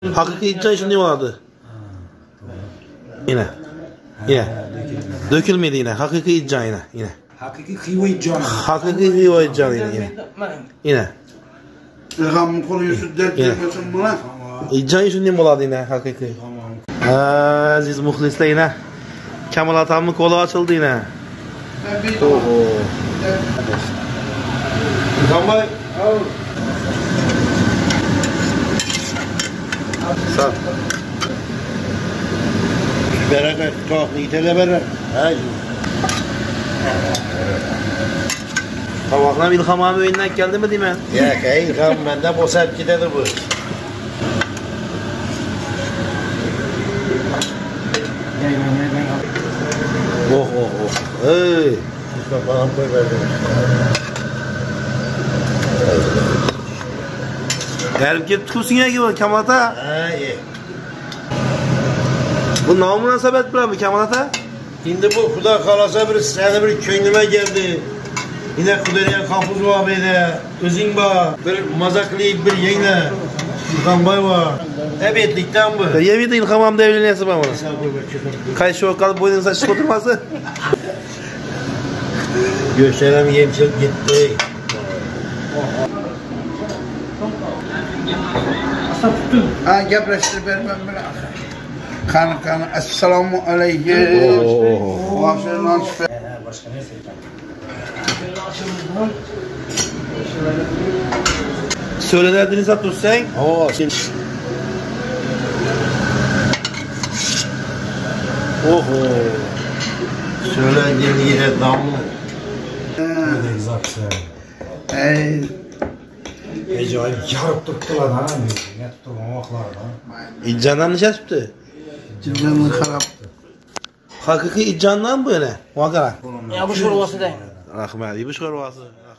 Haqiqiy iccan shunday bo'ladi. Yine. Yine. Dökülmedi yine. Haqiqiy iccan yine. Yine. Haqiqiy xivo iccan. Haqiqiy xivo iccan yine. Yine. Ilhamın kolu yüzü dert yapıyorsun buna. İccan shunday bo'ladi yine haqiqiy. Aziz muxlislar yine. Kamal atamning qo'li ochildi yine. Oho. Tamam. Sağ. Beraber tuhaf nitele beraber. Hayır. Tabaklar İlham abi oyundan geldi mi değil mi? Ya İlham benden bosap gidedir bu. Oh oh oh. Hey. Lütfen bana koy verdim. Gelip gelip tukursun ya gibi Kamal ata. Ha iyi. Bu ne münasebet bilen mi Kamal ata? Şimdi bu Xuda kalasa bir sene bir köyüme geldi. Yine Xudariyan Kapuz var beyde. Özün var. Bir mazaklayıp bir yenge. Sultan Bay var. Hep etlikten bu. Yemin de İlham abi devleniyorsun bana. Sen koy ver. Kayışı o kalıp boynunu saçık oturması. Gösterem yemçil gitti. Ha gepreştir vermem bile. Kan. Esselamu aleyküm. Başına nasip. Başka ne söyleyeceğim? Söylediğini sat dursan. Oo şimdi. Oho. Söylediğin yine damlı. Ne güzel şey. Ey. Acayip yarıp tuttular ha. Ne tutturmamaklar ha. İccandan nişe çıktı. Canını harap. Haqiqiy iccandan bu yana. Vakara. Ya bu şurası da. Rahmet. İyi bir şorvası.